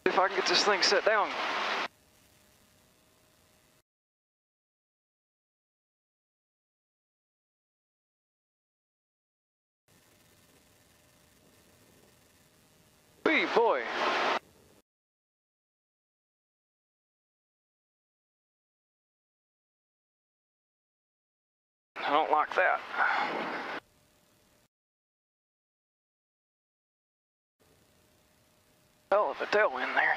If I can get this thing set down. Wee boy. I don't like that. Hell of a tail in there.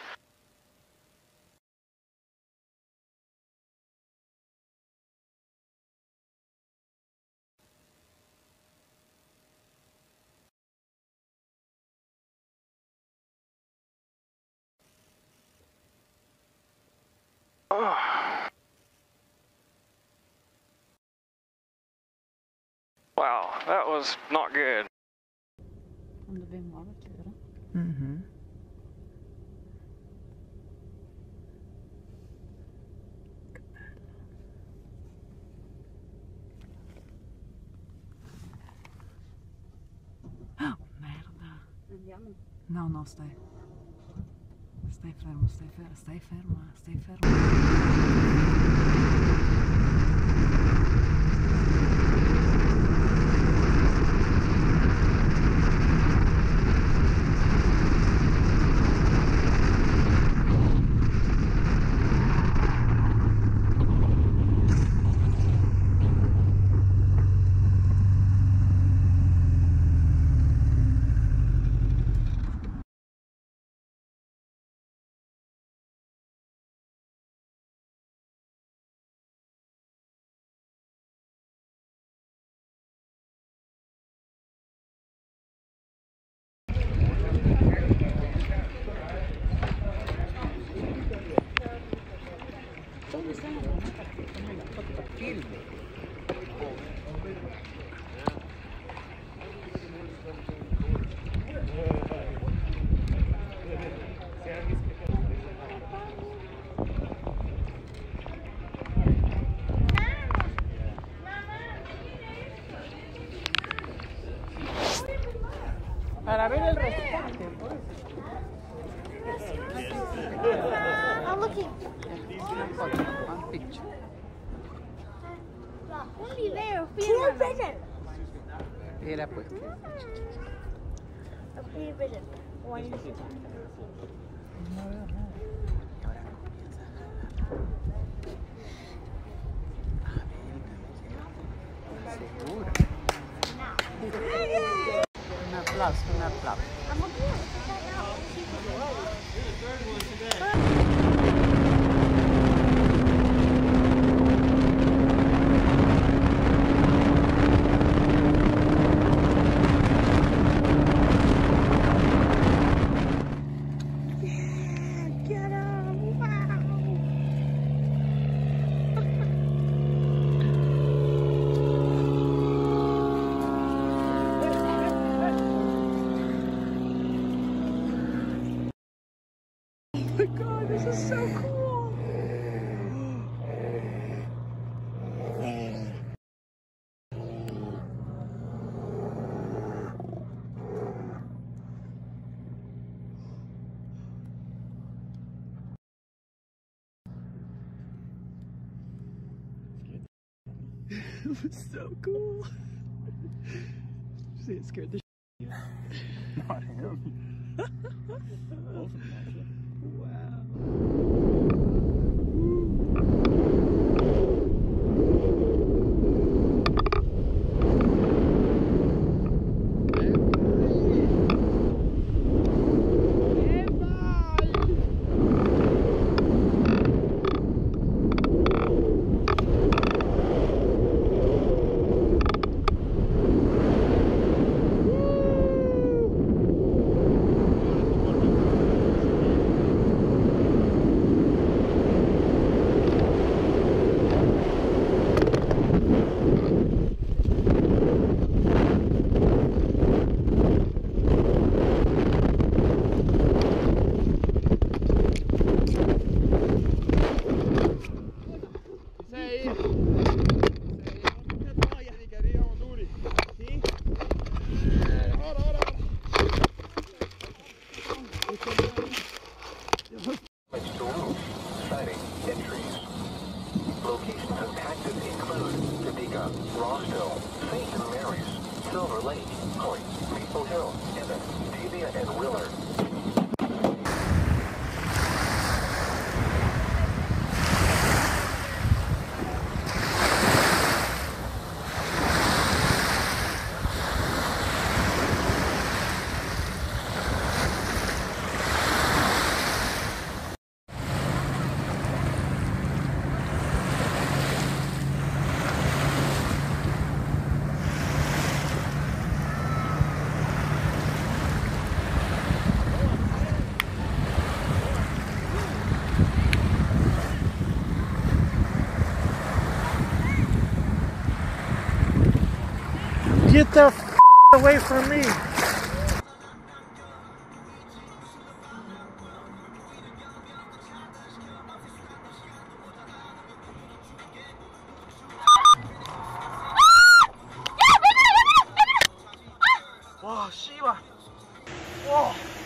Oh. Wow, that was not good. Om du vill ha det, eller? Mhm. Oh, merda. Andiamo. No, no, stai. Stai fermo, stai fermo, stai fermo, stai fermo. Para ver el rescate, pues. I'm looking. One picture. Only there. Clear vision. Era pues. A clear vision. One. No veo nada. Y ahora comienza a ver. Seguro. Un aplauso, un aplauso. I'm looking at it. Oh my god, this is so cool! It was so cool. See, it scared the shit out of you. Not him. Both of them, actually. Wow. Woo! Get the f away from me. Oh, Sheila. Oh.